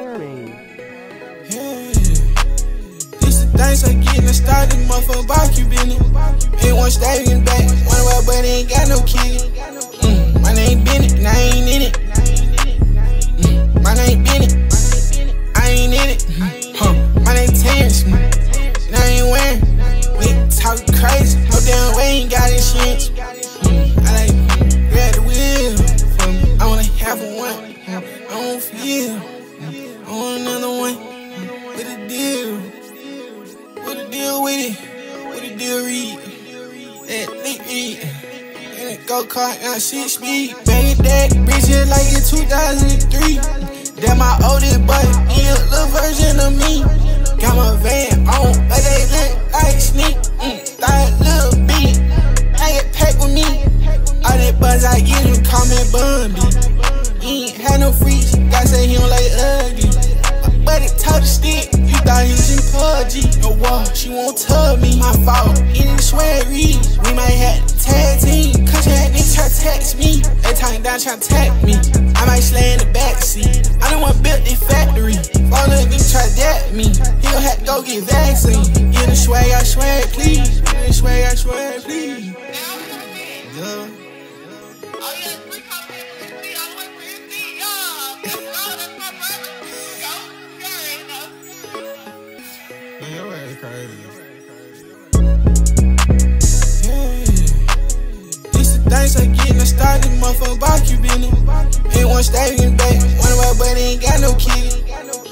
firemane. This the things I getting started, motherfucker, box you been it. Ain't one stadium back, one well, but ain't got no kid. My name Bennett, and I ain't in it. My name Bennett, I ain't in it. My name Terrence, and I ain't wearing. We talk crazy, no damn way ain't got insurance. I like grab the wheel for me. I wanna have one. I don't feel. I want another one. What the deal? What the deal with it? What the deal read? That link read. And it gocar and 6 speed. Bang that bitch just like in 2003. That my oldest boy, he a little version of me. Got my van on, but they look like sneak. That little beat, I get packed with me. All that buzz I get him, call me Bumby. He ain't had no freaks, God say he don't like ugly. But it told the stick, you thought he was in PUBG. No wall, she won't tell me. My fault, he didn't swear it reads. We might have to tag team, cause you had niggas try to text me. They talking down, try to tag me. I might slay in the backseat. I don't want to build this factory. All the niggas try to dap me. He gon' have to go get vaccine. Get the swag, I swear it, please. Get the swag, I swear it, please. Yeah. Things I getting started, motherfucker, box you been it. Ain't one stadium back, one well, but ain't got no kid.